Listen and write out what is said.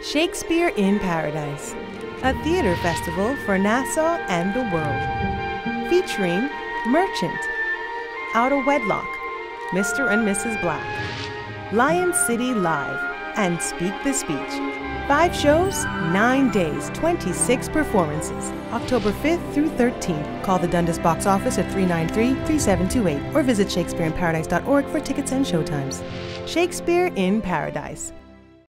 Shakespeare in Paradise, a theater festival for Nassau and the world. Featuring Merchant, Out of Wedlock, Mr. and Mrs. Black, Lion City Live, and Speak the Speech. 5 shows, 9 days, 26 performances. October 5th through 13th. Call the Dundas box office at 393-3728 or visit shakespeareinparadise.org for tickets and showtimes. Shakespeare in Paradise.